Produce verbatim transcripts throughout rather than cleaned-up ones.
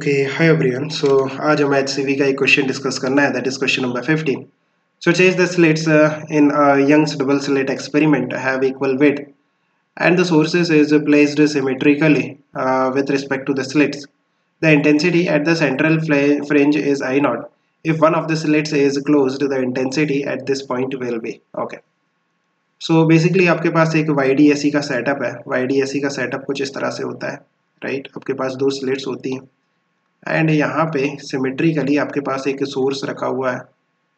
Okay hi everyone so आज हमें HCV का एक क्वेश्चन डिस्कस करना है that is question number fifteen. So change the slits uh, in a Young's double slit experiment have equal weight and the sources is placed symmetrically uh, with respect to the slits. The intensity at the central fringe is I naught. If one of the slits is closed, the intensity at this point will be okay. So basically आपके पास एक Y D S E का setup है. Y D S E का setup कुछ इस तरह से होता है, राइट right? आपके पास दो स्लिट्स होती हैं एंड यहाँ पे सिमेट्रिकली आपके पास एक सोर्स रखा हुआ है.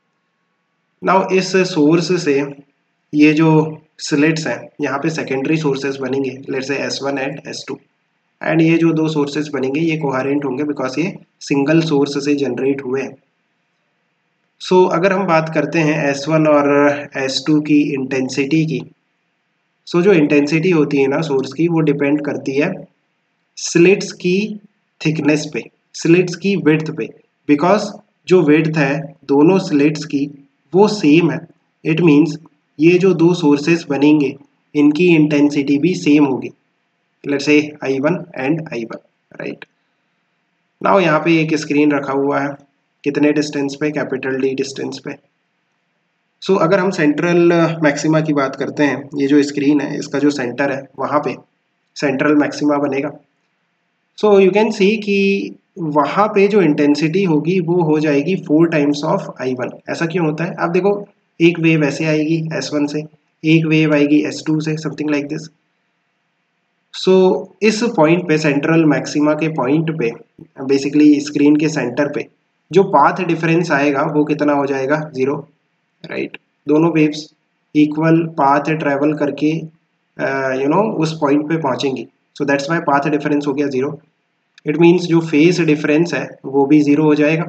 नाउ इस सोर्स से ये जो स्लिट्स हैं यहाँ पे सेकेंडरी सोर्सेज बनेंगे, let's say S one and S two, and ये जो दो सोर्सेज बनेंगे ये कोहेरेंट होंगे बिकॉज ये सिंगल सोर्स से जनरेट हुए हैं. सो so, अगर हम बात करते हैं एस वन और एस टू की इंटेंसिटी की, सो so, जो इंटेंसिटी होती है ना सोर्स की वो डिपेंड करती है स्लिट्स की थिकनेस पे, स्लिट्स की विड्थ पे, बिकॉज जो विड्थ है दोनों स्लिट्स की वो सेम है. इट मीन्स ये जो दो सोर्सेस बनेंगे इनकी इंटेंसिटी भी सेम होगी, let's say I one and I one, right. Now यहाँ पे एक स्क्रीन रखा हुआ है, कितने डिस्टेंस पे, कैपिटल डी डिस्टेंस पे. सो so, अगर हम सेंट्रल मैक्सिमा की बात करते हैं, ये जो स्क्रीन है इसका जो सेंटर है वहाँ पे सेंट्रल मैक्सिमा बनेगा. सो यू कैन सी कि वहाँ पे जो इंटेंसिटी होगी वो हो जाएगी four times of I one. ऐसा क्यों होता है? आप देखो एक वेव ऐसे आएगी एस वन से, एक वेव आएगी एस टू से, समथिंग लाइक दिस. सो इस पॉइंट पे, सेंट्रल मैक्सिमा के पॉइंट पे, बेसिकली स्क्रीन के सेंटर पे जो पाथ डिफरेंस आएगा वो कितना हो जाएगा? Zero, right. दोनों वेव्स इक्वल पाथ ट्रेवल करके यू नो उस पॉइंट पे पहुंचेंगी, so that's why path difference हो गया जीरो. इट मीन्स जो फेस डिफरेंस है वो भी जीरो हो जाएगा.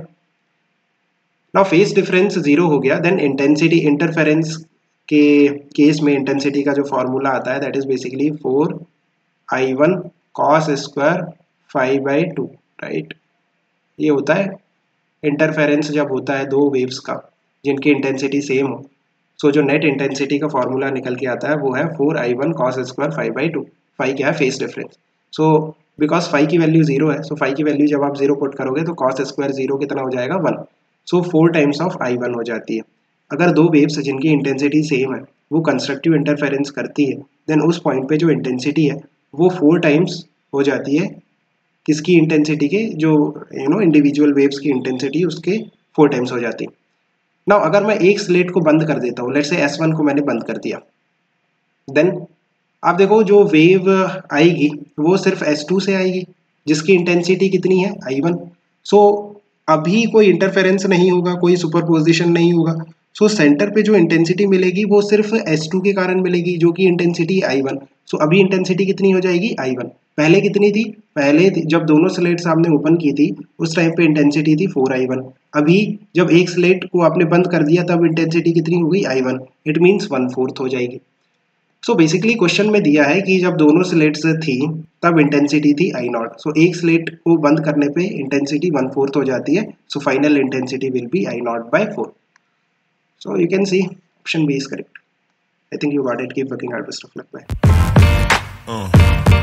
नाउ फेस डिफरेंस जीरो हो गया, देन इंटेंसिटी, इंटरफेरेंस के केस में इंटेंसिटी का जो फॉर्मूला आता है that is basically four I one cos square phi by two, right. ये होता है इंटरफेरेंस जब होता है दो वेव्स का जिनकी इंटेंसिटी सेम हो. सो so, जो नेट इंटेंसिटी का फॉर्मूला निकल के आता है वो है four I one cos square phi by two. Phi क्या है? Phase difference. So because phi की वैल्यू जीरो है, सो फाइव की वैल्यू जब आप जीरो पुट करोगे तो कॉस स्क्वायर जीरो कितना हो जाएगा? One. So four times of I one हो जाती है. अगर दो वेव्स जिनकी इंटेंसिटी सेम है वो कंस्ट्रक्टिव इंटरफेरेंस करती है, देन उस पॉइंट पे जो इंटेंसिटी है वो फोर टाइम्स हो जाती है किसकी इंटेंसिटी के, जो यू नो इंडिविजुअल वेव्स की इंटेंसिटी उसके फोर टाइम्स हो जाती है. नाउ अगर मैं एक स्लिट को बंद कर देता हूँ, लेट्स से एस वन को मैंने बंद कर दिया, देन आप देखो जो वेव आएगी वो सिर्फ एस टू से आएगी जिसकी इंटेंसिटी कितनी है? I one. सो अभी कोई इंटरफेरेंस नहीं होगा, कोई सुपरपोजिशन नहीं होगा. सो so, सेंटर पे जो इंटेंसिटी मिलेगी वो सिर्फ एस टू के कारण मिलेगी जो कि इंटेंसिटी आई वन. सो अभी इंटेंसिटी कितनी हो जाएगी? I one. पहले कितनी थी? पहले जब दोनों स्लेट्स आपने ओपन की थी उस टाइम पे इंटेंसिटी थी फोर आई वन. अभी जब एक स्लेट को आपने बंद कर दिया तब इंटेंसिटी कितनी हो गई? I one. It means one fourth हो जाएगी. सो बेसिकली क्वेश्चन में दिया है कि जब दोनों स्लेट्स थी तब इंटेंसिटी थी आई नॉट. सो एक स्लेट को बंद करने पे इंटेंसिटी वन फोर्थ हो जाती है. So final intensity will be I not by four. So you can see option B is correct. I think you got it. Keep working hard. Best of luck. Bye.